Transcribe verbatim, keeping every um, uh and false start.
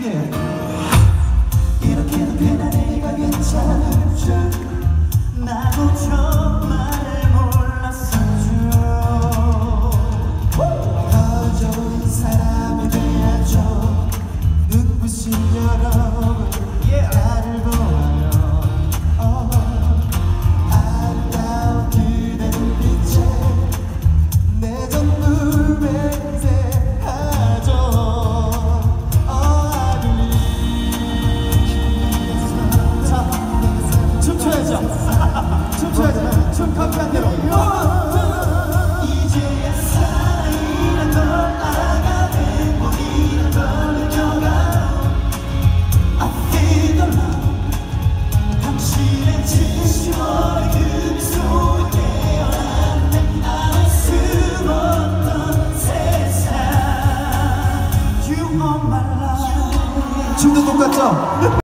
yeah. 이렇게도 편안해가 괜찮았죠. 나도 정말 몰랐었죠. 더 좋은 사람이 돼야죠. 눈부신 여러분 나를 보면 아름다운 그대 눈빛에 내 전부 맹세하죠. 춤춰야죠. 춤춰야죠. 춤 컴퓨한 대로. 이제야 사랑이란 걸 알아가 행복이란 걸 느껴가. I feel the love. 당신의 진심 어린 그 미소에 깨어나는 알 수 없던 세상. You are my love. 춤도 똑같죠?